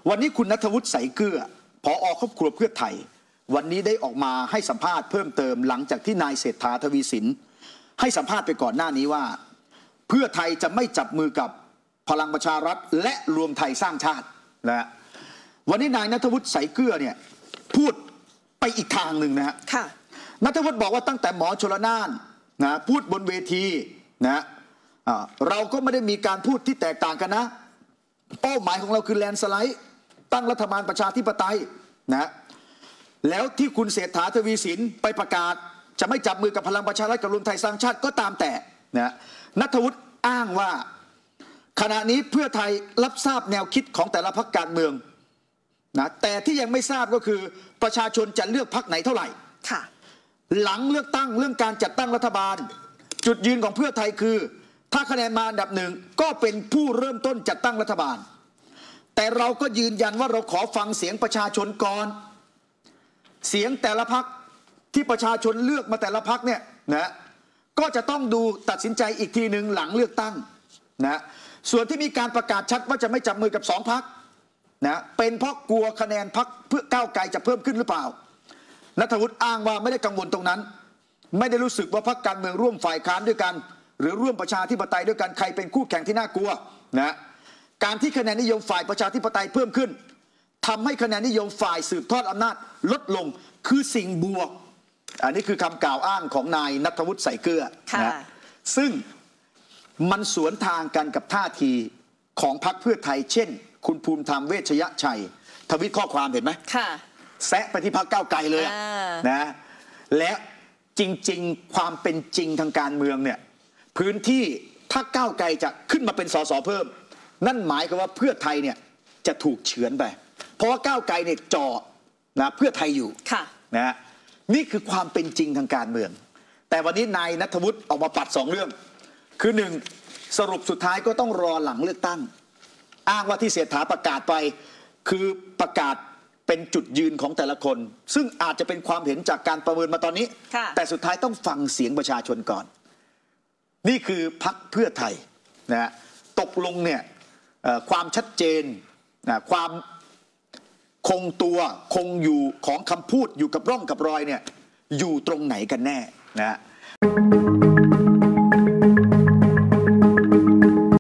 วันนี้คุณณัฐวุฒิ ใสเกลือผอ.ครอบครัวเพื่อไทยวันนี้ได้ออกมาให้สัมภาษณ์เพิ่มเติมหลังจากที่นายเศรษฐา ทวีสินให้สัมภาษณ์ไปก่อนหน้านี้ว่าเพื่อไทยจะไม่จับมือกับพลังประชารัฐและรวมไทยสร้างชาตินะวันนี้นายณัฐวุฒิ ใสเกลือเนี่ยพูดไปอีกทางหนึ่งนะฮะณัฐวุฒิบอกว่าตั้งแต่หมอชลน่านนะพูดบนเวทีนะเราก็ไม่ได้มีการพูดที่แตกต่างกันนะเป้าหมายของเราคือแลนด์สไลด์ตั้งรัฐบาลประชาธิปไตยนะแล้วที่คุณเศรษฐา ทวีสินไปประกาศจะไม่จับมือกับพลังประชารัฐกับรวมไทยสร้างชาติก็ตามแต่นะณัฐวุฒิอ้างว่าขณะนี้เพื่อไทยรับทราบแนวคิดของแต่ละพรรคการเมืองนะแต่ที่ยังไม่ทราบก็คือประชาชนจะเลือกพรรคไหนเท่าไหร่หลังเลือกตั้งเรื่องการจัดตั้งรัฐบาลจุดยืนของเพื่อไทยคือถ้าคะแนนมาอันดับหนึ่งก็เป็นผู้เริ่มต้นจัดตั้งรัฐบาลแต่เราก็ยืนยันว่าเราขอฟังเสียงประชาชนก่อนเสียงแต่ละพรรคที่ประชาชนเลือกมาแต่ละพรรคเนี่ยนะก็จะต้องดูตัดสินใจอีกทีหนึ่งหลังเลือกตั้งนะส่วนที่มีการประกาศชัดว่าจะไม่จับมือกับ2 พรรคนะเป็นเพราะกลัวคะแนนพรรคเพื่อก้าวไกลจะเพิ่มขึ้นหรือเปล่าณัฐวุฒิอ้างว่าไม่ได้กังวลตรงนั้นไม่ได้รู้สึกว่าพรรคการเมืองร่วมฝ่ายค้านด้วยกันหรือร่วมประชาธิปไตยด้วยกันใครเป็นคู่แข่งที่น่ากลัวนะการที่คะแนนนิยมฝ่ายประชาธิปไตยเพิ่มขึ้นทำให้คะแนนนิยมฝ่ายสืบทอดอำนาจลดลงคือสิ่งบวกอันนี้คือคำกล่าวอ้างของนายณัฐวุฒิ ใสเกลือนะซึ่งมันสวนทางกันกับท่าทีของพรรคเพื่อไทยเช่นคุณภูมิธรรมเวชยชัยทวิตข้อความเห็นไหมแซะไปที่พรรคก้าวไกลเลยนะและจริงๆความเป็นจริงทางการเมืองเนี่ยพื้นที่ถ้าก้าวไกลจะขึ้นมาเป็นสสเพิ่มนั่นหมายความว่าเพื่อไทยเนี่ยจะถูกเฉือนไปเพราะว่าก้าวไกลเนี่ยจ่อนะเพื่อไทยอยู่นะนี่คือความเป็นจริงทางการเมืองแต่วันนี้นายณัฐวุฒิออกมาปัด2 เรื่องคือ1สรุปสุดท้ายก็ต้องรอหลังเลือกตั้งอ้างว่าที่เศรษฐาประกาศไปคือประกาศเป็นจุดยืนของแต่ละคนซึ่งอาจจะเป็นความเห็นจากการประเมินมาตอนนี้แต่สุดท้ายต้องฟังเสียงประชาชนก่อนนี่คือพรรคเพื่อไทยนะตกลงเนี่ยความชัดเจนความคงตัวคงอยู่ของคำพูดอยู่กับร่องกับรอยเนี่ยอยู่ตรงไหนกันแน่นะ